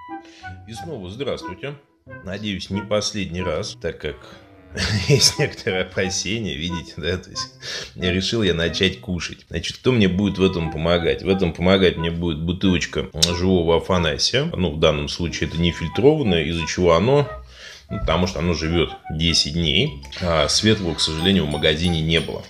И снова здравствуйте. Надеюсь, не последний раз, так как есть некоторые опасения, видите, да, то есть решил я начать кушать. Значит, кто мне будет в этом помогать? В этом помогать мне будет бутылочка живого Афанасия. Ну, в данном случае это не фильтрованное, из-за чего оно... потому что оно живет 10 дней, а светлого, к сожалению, в магазине не было.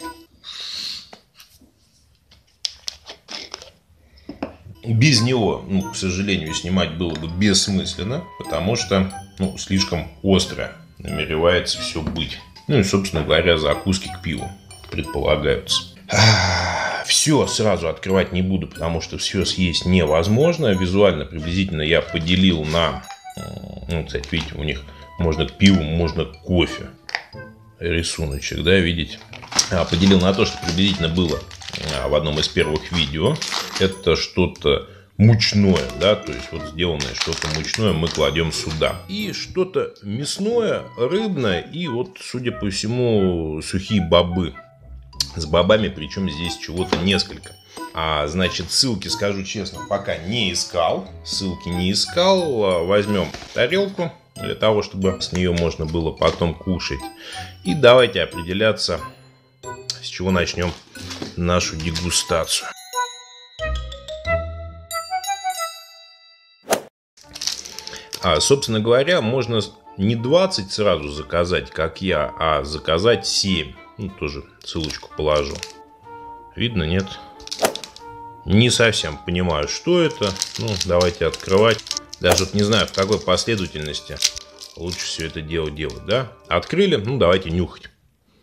Без него, к сожалению, снимать было бы бессмысленно, потому что, слишком остро намеревается все быть. Ну и, собственно говоря, закуски к пиву предполагаются. Все сразу открывать не буду, потому что все съесть невозможно. Визуально приблизительно я поделил на... кстати, видите, у них можно к пиву, можно к кофе. Рисуночек, да, видите? Поделил на то, что приблизительно было в одном из первых видео. Это что-то мучное, да, то есть вот сделанное что-то мучное мы кладем сюда. И что-то мясное, рыбное и вот, судя по всему, сухие бобы. С бобами, причем здесь чего-то несколько. Значит, ссылки, скажу честно, пока не искал. Ссылки не искал. Возьмем тарелку для того, чтобы с нее можно было потом кушать. И давайте определяться, с чего начнем нашу дегустацию. Собственно говоря, можно не 20 сразу заказать, как я, а заказать 7. Тоже ссылочку положу. Видно, нет? Не совсем понимаю, что это. Давайте открывать. Даже вот не знаю, в какой последовательности лучше все это дело делать, да? Открыли, давайте нюхать.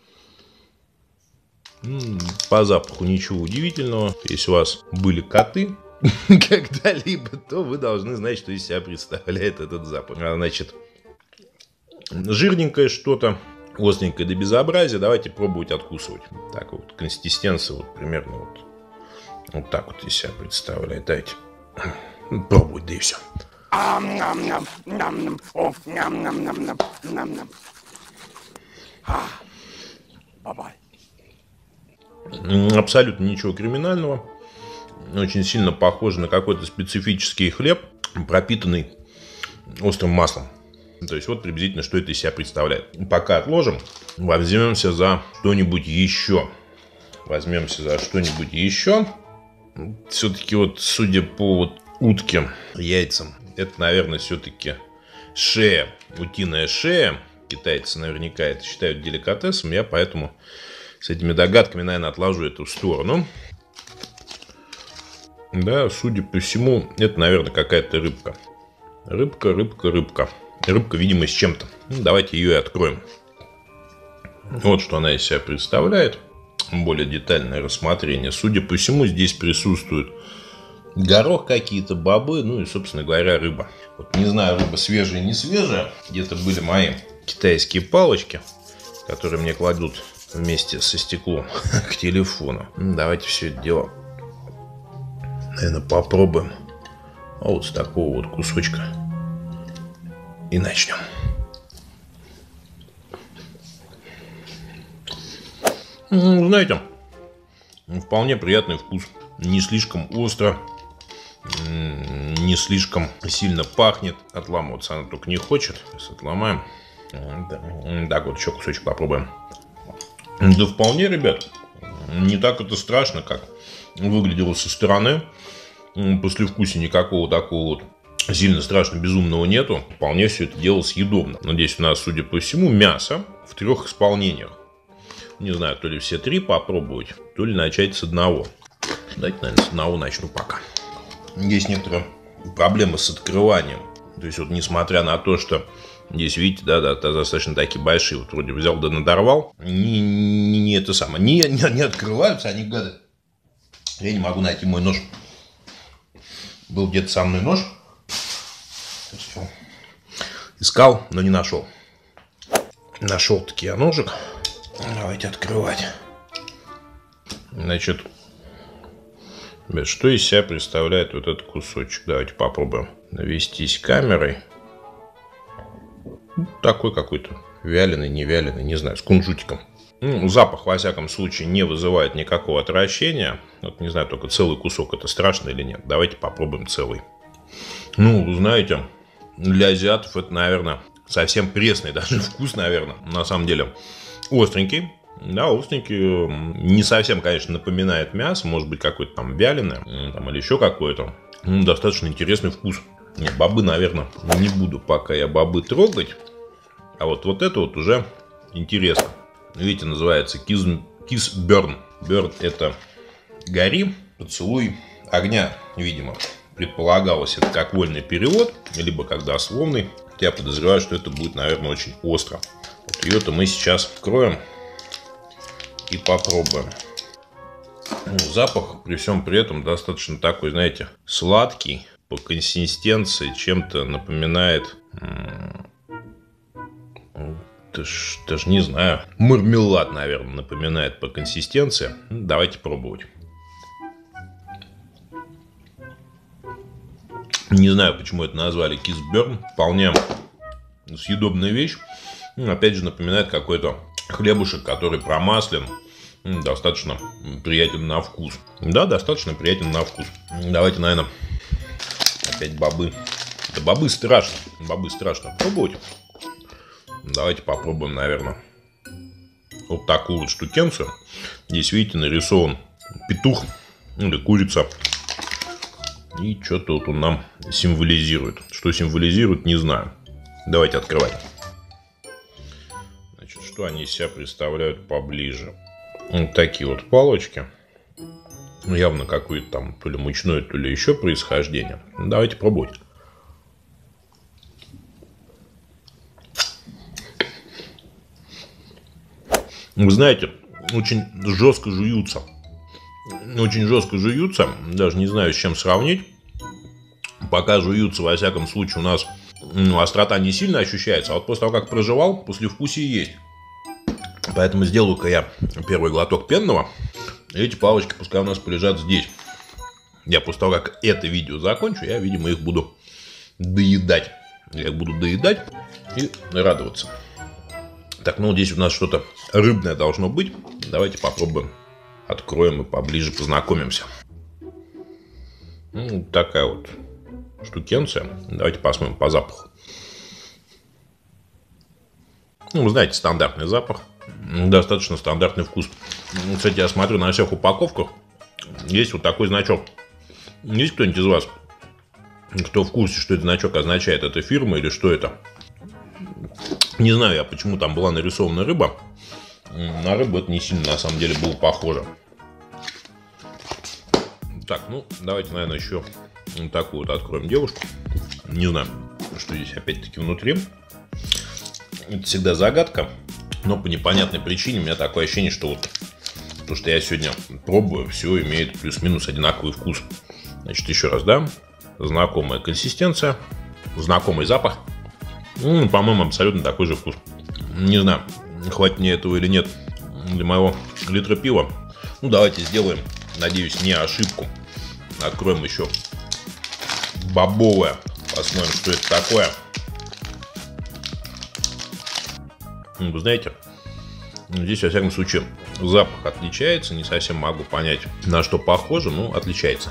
По запаху ничего удивительного. Если у вас были коты когда-либо, то вы должны знать, что из себя представляет этот запах. Значит, жирненькое что-то, остренькое до безобразия. Давайте пробовать откусывать. Так вот, консистенция вот примерно вот так вот из себя представляет. Давайте пробовать, да и все. Абсолютно ничего криминального. Очень сильно похоже на какой-то специфический хлеб, пропитанный острым маслом. То есть вот приблизительно, что это из себя представляет. Пока отложим, возьмемся за что-нибудь еще. Все-таки вот, судя по утке, яйцам, это, наверное, все-таки шея, утиная шея. Китайцы наверняка это считают деликатесом. Я поэтому с этими догадками, наверное, отложу это в сторону. Да, судя по всему, это, наверное, какая-то рыбка. Рыбка. Рыбка, видимо, с чем-то. Давайте ее и откроем. Вот что она из себя представляет. Более детальное рассмотрение. Судя по всему, здесь присутствует горох, какие-то бобы, и, собственно говоря, рыба. Вот не знаю, рыба свежая, не свежая. Где-то были мои китайские палочки, которые мне кладут вместе со стеклом к телефону. Давайте все это дело, наверное, попробуем. Вот с такого вот кусочка. И начнем. Знаете, вполне приятный вкус. Не слишком остро, не слишком сильно пахнет. Отламываться она только не хочет. Сейчас отломаем. Так вот, еще кусочек попробуем. Да вполне, ребят, не так это страшно, как выглядело со стороны. Послевкусия никакого такого вот сильно страшно безумного нету. Вполне все это дело съедобно. Но здесь у нас, судя по всему, мясо в 3 исполнениях. Не знаю, то ли все 3 попробовать, то ли начать с одного. Давайте, наверное, с одного начну пока. Есть некоторые проблемы с открыванием. То есть, вот несмотря на то, что здесь, видите, да, достаточно такие большие. Вот вроде взял да надорвал. Не это самое. Не открываются, они гады. Я не могу найти мой нож. Был где-то со мной нож. Искал, но не нашел. Нашел-таки я ножик. Давайте открывать. Значит, что из себя представляет вот этот кусочек? Давайте попробуем навестись камерой. Такой какой-то вяленый, не вяленый, не знаю, с кунжутиком. Запах, во всяком случае, не вызывает никакого отвращения. Вот не знаю, только целый кусок это страшно или нет. Давайте попробуем целый. Знаете, для азиатов это, наверное, совсем пресный даже вкус, наверное. На самом деле остренький. Да, остренький. Не совсем, конечно, напоминает мясо. Может быть, какое-то там вяленое там, или еще какое-то. Достаточно интересный вкус. Нет, бобы, наверное, не буду пока я бобы трогать. А вот это вот уже интересно. Видите, называется Kiss Burn. Burn — это гори, поцелуй огня, видимо. Предполагалось это как вольный перевод, либо как дословный. Я подозреваю, что это будет, наверное, очень остро. Вот ее-то мы сейчас откроем и попробуем. Запах при всем при этом достаточно такой, знаете, сладкий. По консистенции чем-то напоминает... Даже не знаю. Мармелад, наверное, напоминает по консистенции. Давайте пробовать. Не знаю, почему это назвали Kiss Burn. Вполне съедобная вещь. Опять же, напоминает какой-то хлебушек, который промаслен. Достаточно приятен на вкус. Да, достаточно приятен на вкус. Давайте, наверное, опять бобы. Да бобы страшно. Бобы страшно пробовать. Давайте попробуем, наверное, вот такую вот штукенцию. Здесь, видите, нарисован петух или курица. И что-то вот он нам символизирует. Что символизирует, не знаю. Давайте открывать. Значит, что они из себя представляют поближе. Вот такие вот палочки. Явно какое-то там то ли мучное, то ли еще происхождение. Давайте пробовать. Вы знаете, очень жестко жуются. Очень жестко жуются. Даже не знаю, с чем сравнить. Пока жуются, во всяком случае, у нас острота не сильно ощущается. А вот после того, как прожевал, послевкусие есть. Поэтому сделаю-ка я первый глоток пенного. Эти палочки пускай у нас полежат здесь. Я после того, как это видео закончу, я, видимо, их буду доедать. Я их буду доедать и радоваться. Так, ну здесь у нас что-то рыбное должно быть. Давайте попробуем. Откроем и поближе познакомимся. Ну, такая вот штукенция. Давайте посмотрим по запаху. Ну, вы знаете, стандартный запах. Достаточно стандартный вкус. Кстати, я смотрю, на всех упаковках есть вот такой значок. Есть кто-нибудь из вас, кто в курсе, что этот значок означает? Это фирма или что это? Не знаю я, почему там была нарисована рыба. На рыбу это не сильно, на самом деле, было похоже. Так, ну, давайте, наверное, еще вот такую вот откроем девушку. Не знаю, что здесь опять-таки внутри. Это всегда загадка. Но по непонятной причине у меня такое ощущение, что вот то, что я сегодня пробую, все имеет плюс-минус одинаковый вкус. Значит, еще раз, да. Знакомая консистенция. Знакомый запах. По-моему, абсолютно такой же вкус. Не знаю, хватит мне этого или нет для моего литра пива. Ну, давайте сделаем, надеюсь, не ошибку. Откроем еще бобовое. Посмотрим, что это такое. Вы знаете, здесь, во всяком случае, запах отличается. Не совсем могу понять, на что похоже, но отличается.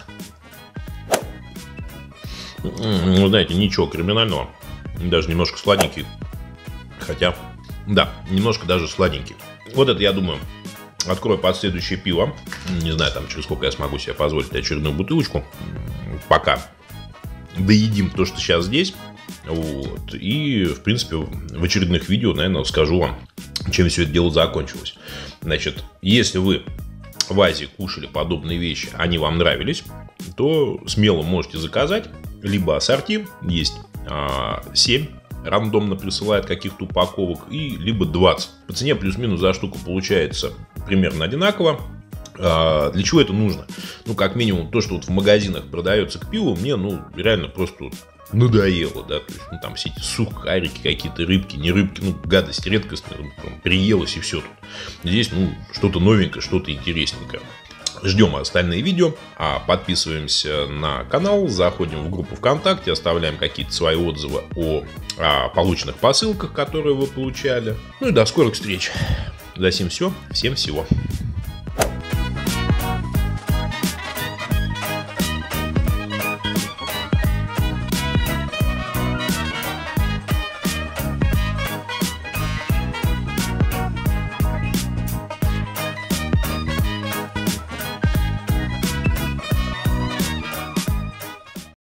Вы знаете, ничего криминального. Даже немножко сладенький. Хотя, да, немножко даже сладенький. Вот это, я думаю, открою под следующее пиво. Не знаю, там, через сколько я смогу себе позволить очередную бутылочку. Пока доедим то, что сейчас здесь. Вот. И, в принципе, в очередных видео, наверное, скажу вам, чем все это дело закончилось. Значит, если вы в Азии кушали подобные вещи, они вам нравились, то смело можете заказать. Либо ассорти, есть 7, рандомно присылает каких-то упаковок, и либо 20. По цене плюс-минус за штуку получается примерно одинаково. Для чего это нужно? Ну, как минимум, то, что вот в магазинах продается к пиву, мне, ну, реально просто вот надоело, да, то есть, ну, там все эти сухарики, какие-то рыбки, не рыбки, ну, гадость редкостная, приелось и все тут. Здесь, ну, что-то новенькое, что-то интересненькое. Ждем остальные видео, подписываемся на канал, заходим в группу ВКонтакте, оставляем какие-то свои отзывы о полученных посылках, которые вы получали. Ну и до скорых встреч. За сим все. Всем всего.